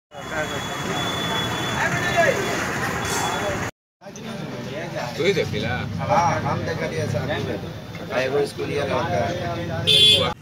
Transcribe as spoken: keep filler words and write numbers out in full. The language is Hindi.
तू ही देख लिया। हाँ हम देख लिया सर। स्कूल